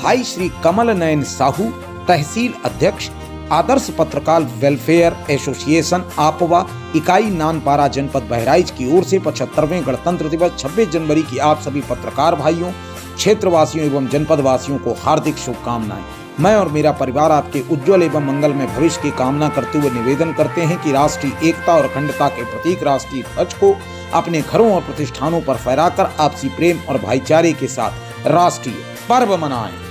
भाई श्री कमल नयन साहू, तहसील अध्यक्ष, आदर्श पत्रकार वेलफेयर एसोसिएशन आपवा, इकाई नानपारा, जनपद बहराइच की ओर से 75वें गणतंत्र दिवस 26 जनवरी की आप सभी पत्रकार भाइयों, क्षेत्रवासियों एवं जनपद वासियों को हार्दिक शुभकामनाएं। मैं और मेरा परिवार आपके उज्जवल एवं मंगलमय भविष्य की कामना करते हुए निवेदन करते हैं कि राष्ट्रीय एकता और अखंडता के प्रतीक राष्ट्रीय ध्वज को अपने घरों और प्रतिष्ठानों पर फहराकर आपसी प्रेम और भाईचारे के साथ राष्ट्रीय पर्व मनाएं।